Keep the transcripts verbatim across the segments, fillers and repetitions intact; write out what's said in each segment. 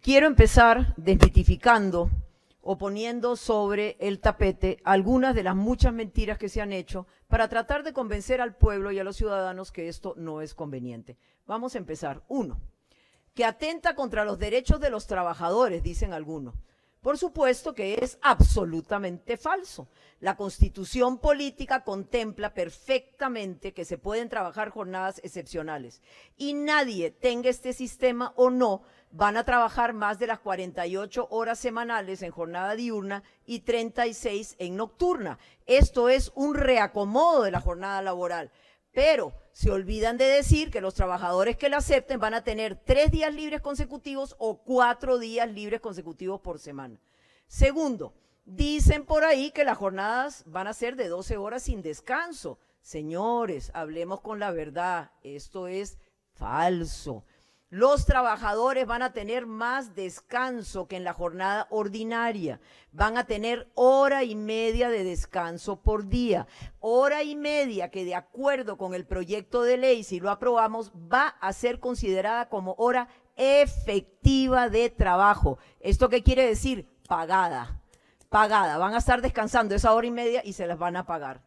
Quiero empezar desmitificando o poniendo sobre el tapete algunas de las muchas mentiras que se han hecho para tratar de convencer al pueblo y a los ciudadanos que esto no es conveniente. Vamos a empezar. Uno, que atenta contra los derechos de los trabajadores, dicen algunos. Por supuesto que es absolutamente falso. La Constitución política contempla perfectamente que se pueden trabajar jornadas excepcionales y nadie, tenga este sistema o no, van a trabajar más de las cuarenta y ocho horas semanales en jornada diurna y treinta y seis en nocturna. Esto es un reacomodo de la jornada laboral. Pero se olvidan de decir que los trabajadores que la acepten van a tener tres días libres consecutivos o cuatro días libres consecutivos por semana. Segundo, dicen por ahí que las jornadas van a ser de doce horas sin descanso. Señores, hablemos con la verdad, esto es falso. Los trabajadores van a tener más descanso que en la jornada ordinaria. Van a tener hora y media de descanso por día. Hora y media que de acuerdo con el proyecto de ley, si lo aprobamos, va a ser considerada como hora efectiva de trabajo. ¿Esto qué quiere decir? Pagada. Pagada. Van a estar descansando esa hora y media y se las van a pagar.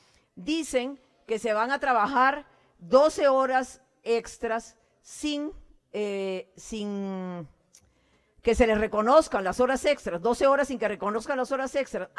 Dicen que se van a trabajar doce horas extras sin... Eh, sin que se les reconozcan las horas extras, doce horas sin que reconozcan las horas extras,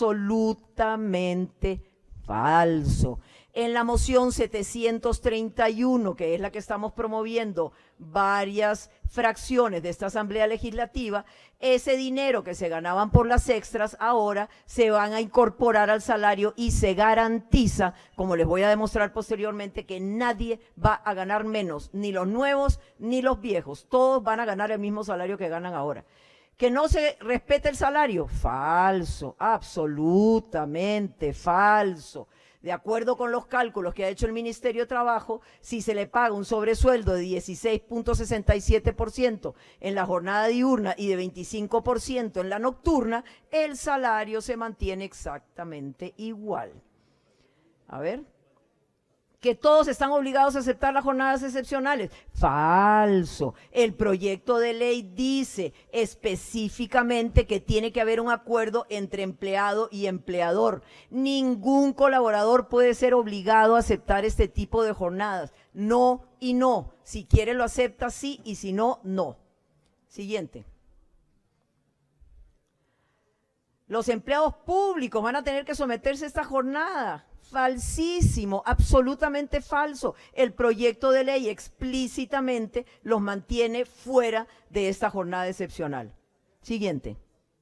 absolutamente falso. En la moción setecientos treinta y uno, que es la que estamos promoviendo varias fracciones de esta Asamblea Legislativa, ese dinero que se ganaban por las extras ahora se van a incorporar al salario y se garantiza, como les voy a demostrar posteriormente, que nadie va a ganar menos, ni los nuevos ni los viejos, todos van a ganar el mismo salario que ganan ahora. ¿Que no se respete el salario? Falso, absolutamente falso. De acuerdo con los cálculos que ha hecho el Ministerio de Trabajo, si se le paga un sobresueldo de dieciséis punto sesenta y siete por ciento en la jornada diurna y de veinticinco por ciento en la nocturna, el salario se mantiene exactamente igual. A ver. Que todos están obligados a aceptar las jornadas excepcionales. Falso. El proyecto de ley dice específicamente que tiene que haber un acuerdo entre empleado y empleador. Ningún colaborador puede ser obligado a aceptar este tipo de jornadas. No y no. Si quiere lo acepta, sí, y si no, no. Siguiente. Los empleados públicos van a tener que someterse a esta jornada. Falsísimo, absolutamente falso. El proyecto de ley explícitamente los mantiene fuera de esta jornada excepcional. Siguiente.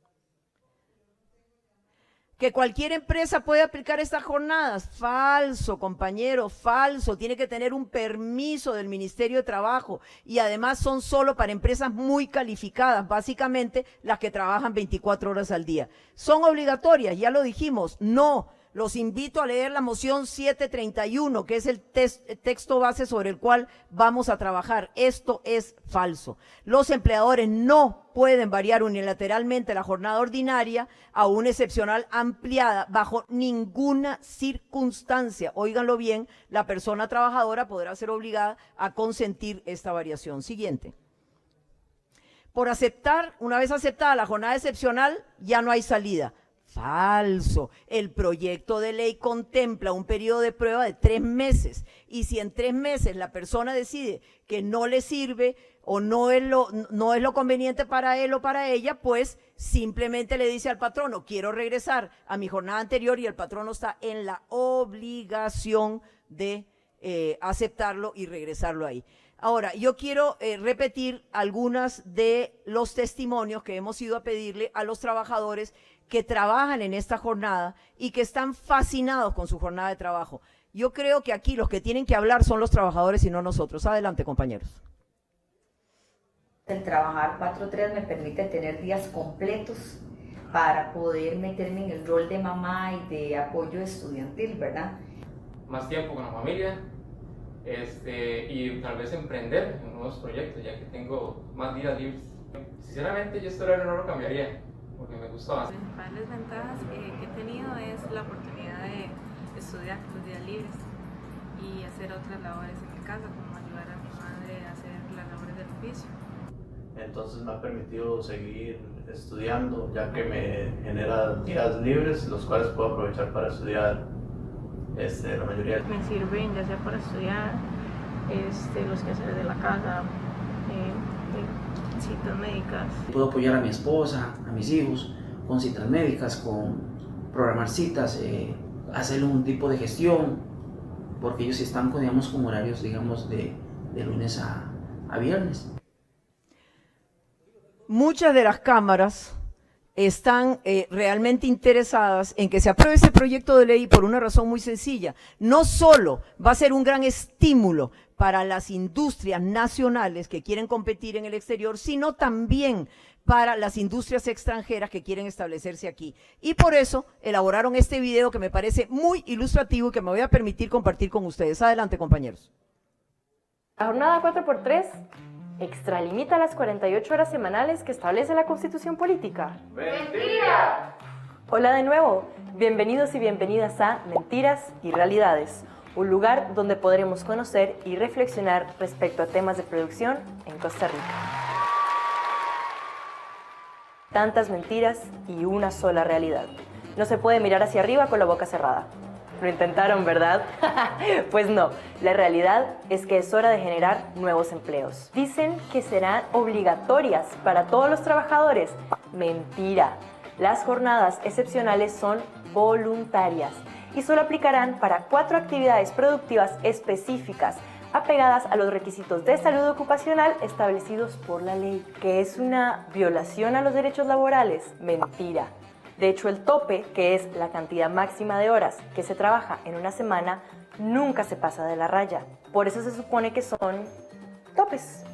¿Que cualquier empresa puede aplicar estas jornadas? Falso, compañero, falso. Tiene que tener un permiso del Ministerio de Trabajo y además son solo para empresas muy calificadas, básicamente las que trabajan veinticuatro horas al día. ¿Son obligatorias? Ya lo dijimos, no. Los invito a leer la moción setecientos treinta y uno, que es el texto base sobre el cual vamos a trabajar. Esto es falso. Los empleadores no pueden variar unilateralmente la jornada ordinaria a una excepcional ampliada bajo ninguna circunstancia. Óiganlo bien, la persona trabajadora podrá ser obligada a consentir esta variación. Siguiente. Por aceptar, una vez aceptada la jornada excepcional, ya no hay salida. Falso. El proyecto de ley contempla un periodo de prueba de tres meses y si en tres meses la persona decide que no le sirve o no es lo, no es lo conveniente para él o para ella, pues simplemente le dice al patrono, quiero regresar a mi jornada anterior y el patrono está en la obligación de eh, aceptarlo y regresarlo ahí. Ahora, yo quiero eh, repetir algunos de los testimonios que hemos ido a pedirle a los trabajadores que trabajan en esta jornada y que están fascinados con su jornada de trabajo. Yo creo que aquí los que tienen que hablar son los trabajadores y no nosotros. Adelante, compañeros. El trabajar cuatro tres me permite tener días completos para poder meterme en el rol de mamá y de apoyo estudiantil, ¿verdad? Más tiempo con la familia este, y tal vez emprender en nuevos proyectos, ya que tengo más días libres. Sinceramente, yo este horario no lo cambiaría, porque me gusta bastante. Las principales ventajas eh, que he tenido es la oportunidad de estudiar los días libres y hacer otras labores en mi casa, como ayudar a mi madre a hacer las labores del oficio. entonces me ha permitido seguir estudiando, ya que me genera días libres, los cuales puedo aprovechar para estudiar este, la mayoría de... Me sirven ya sea para estudiar, este, los quehaceres de la casa, eh, eh, citas médicas. Puedo apoyar a mi esposa, a mis hijos, con citas médicas, con programar citas, eh, hacer un tipo de gestión, porque ellos están con, digamos, con horarios, digamos, de, de lunes a, a viernes. Muchas de las cámaras están eh, realmente interesadas en que se apruebe ese proyecto de ley por una razón muy sencilla. No solo va a ser un gran estímulo para las industrias nacionales que quieren competir en el exterior, sino también para las industrias extranjeras que quieren establecerse aquí. Y por eso elaboraron este video que me parece muy ilustrativo y que me voy a permitir compartir con ustedes. Adelante, compañeros. La jornada cuatro por tres extralimita las cuarenta y ocho horas semanales que establece la Constitución Política. ¡Mentira! Hola de nuevo, bienvenidos y bienvenidas a Mentiras y Realidades, un lugar donde podremos conocer y reflexionar respecto a temas de producción en Costa Rica. Tantas mentiras y una sola realidad. No se puede mirar hacia arriba con la boca cerrada. Lo intentaron, ¿verdad? Pues no, la realidad es que es hora de generar nuevos empleos. Dicen que serán obligatorias para todos los trabajadores. Mentira. Las jornadas excepcionales son voluntarias y solo aplicarán para cuatro actividades productivas específicas apegadas a los requisitos de salud ocupacional establecidos por la ley. ¿Que es una violación a los derechos laborales? Mentira. De hecho, el tope, que es la cantidad máxima de horas que se trabaja en una semana, nunca se pasa de la raya. Por eso se supone que son topes.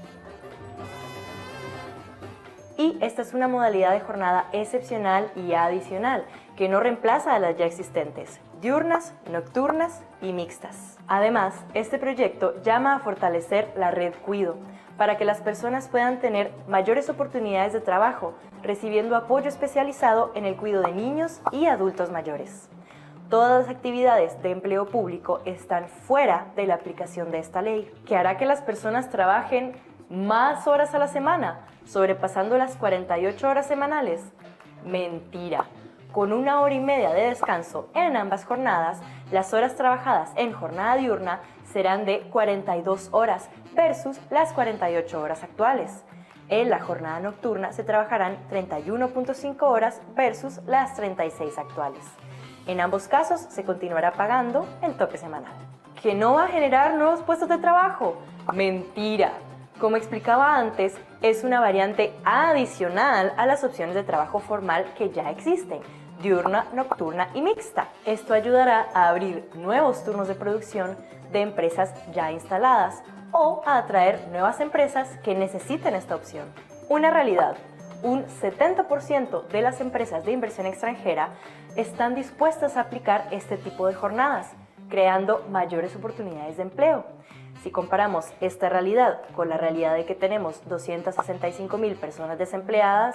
Y esta es una modalidad de jornada excepcional y adicional, que no reemplaza a las ya existentes, diurnas, nocturnas y mixtas. Además, este proyecto llama a fortalecer la red Cuido, para que las personas puedan tener mayores oportunidades de trabajo, recibiendo apoyo especializado en el cuidado de niños y adultos mayores. Todas las actividades de empleo público están fuera de la aplicación de esta ley, que hará que las personas trabajen más horas a la semana, sobrepasando las cuarenta y ocho horas semanales. Mentira. Con una hora y media de descanso en ambas jornadas, las horas trabajadas en jornada diurna serán de cuarenta y dos horas versus las cuarenta y ocho horas actuales. En la jornada nocturna se trabajarán treinta y uno punto cinco horas versus las treinta y seis actuales. En ambos casos se continuará pagando el tope semanal. ¿Que no va a generar nuevos puestos de trabajo? Mentira. Como explicaba antes, es una variante adicional a las opciones de trabajo formal que ya existen, diurna, nocturna y mixta. Esto ayudará a abrir nuevos turnos de producción de empresas ya instaladas o a atraer nuevas empresas que necesiten esta opción. Una realidad, un setenta por ciento de las empresas de inversión extranjera están dispuestas a aplicar este tipo de jornadas, creando mayores oportunidades de empleo. Si comparamos esta realidad con la realidad de que tenemos doscientas sesenta y cinco mil personas desempleadas,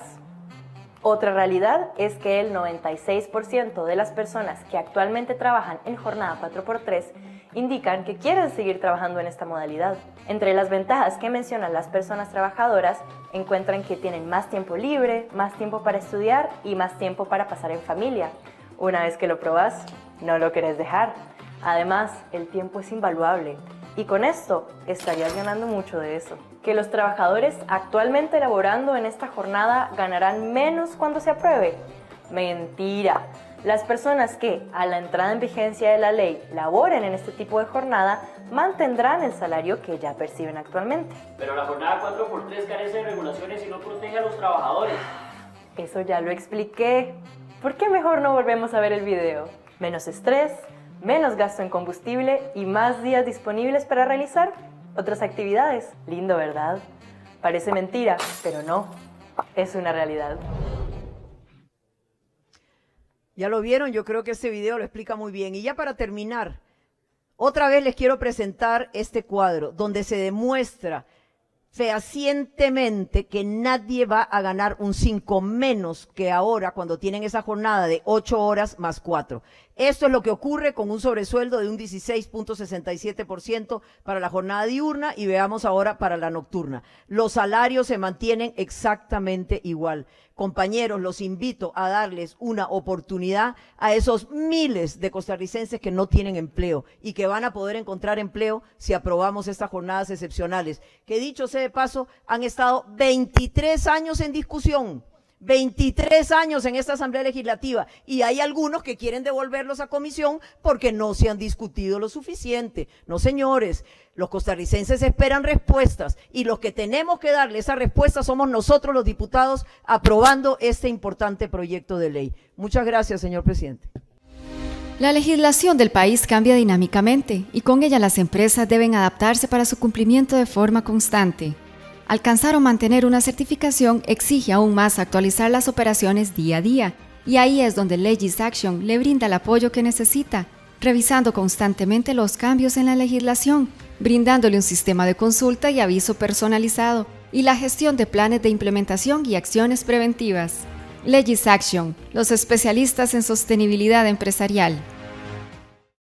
otra realidad es que el noventa y seis por ciento de las personas que actualmente trabajan en jornada cuatro por tres indican que quieren seguir trabajando en esta modalidad. Entre las ventajas que mencionan las personas trabajadoras, encuentran que tienen más tiempo libre, más tiempo para estudiar y más tiempo para pasar en familia. Una vez que lo probas, no lo querés dejar. Además, el tiempo es invaluable. Y con esto estarías ganando mucho de eso. Que los trabajadores actualmente laborando en esta jornada ganarán menos cuando se apruebe. Mentira. Las personas que, a la entrada en vigencia de la ley, laboren en este tipo de jornada, mantendrán el salario que ya perciben actualmente. Pero la jornada cuatro por tres carece de regulaciones y no protege a los trabajadores. Eso ya lo expliqué. ¿Por qué mejor no volvemos a ver el video? Menos estrés, menos gasto en combustible y más días disponibles para realizar otras actividades. Lindo, ¿verdad? Parece mentira, pero no, es una realidad. Ya lo vieron, yo creo que este video lo explica muy bien. Y ya para terminar, otra vez les quiero presentar este cuadro donde se demuestra fehacientemente que nadie va a ganar un cinco menos que ahora cuando tienen esa jornada de ocho horas más cuatro. Esto es lo que ocurre con un sobresueldo de un dieciséis punto sesenta y siete por ciento para la jornada diurna y veamos ahora para la nocturna. Los salarios se mantienen exactamente igual. Compañeros, los invito a darles una oportunidad a esos miles de costarricenses que no tienen empleo y que van a poder encontrar empleo si aprobamos estas jornadas excepcionales, que dicho sea de paso, han estado veintitrés años en discusión. veintitrés años en esta Asamblea Legislativa y hay algunos que quieren devolverlos a comisión porque no se han discutido lo suficiente. No, señores, los costarricenses esperan respuestas y los que tenemos que darle esa respuesta somos nosotros los diputados aprobando este importante proyecto de ley. Muchas gracias, señor presidente. La legislación del país cambia dinámicamente y con ella las empresas deben adaptarse para su cumplimiento de forma constante. Alcanzar o mantener una certificación exige aún más actualizar las operaciones día a día, y ahí es donde LegisAction le brinda el apoyo que necesita, revisando constantemente los cambios en la legislación, brindándole un sistema de consulta y aviso personalizado, y la gestión de planes de implementación y acciones preventivas. LegisAction, los especialistas en sostenibilidad empresarial.